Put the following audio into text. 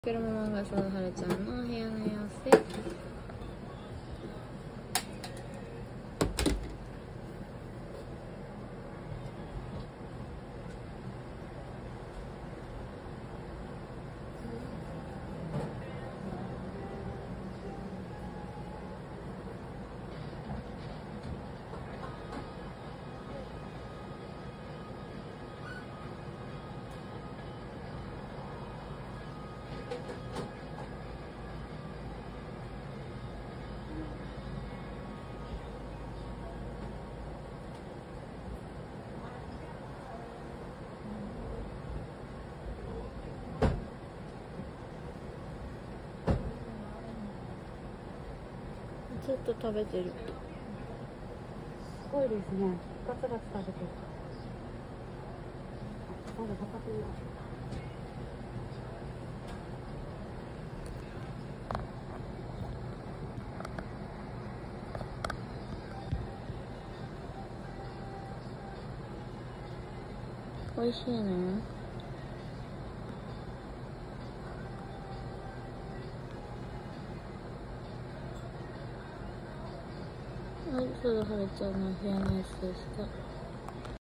車漫画家のはるちゃんの部屋の様子です。ずっと食べてる。 すごいですね。ガツガツ食べてる。まだ測ってみよ美味しいの？はい、それはるちゃんの部屋の様子でした。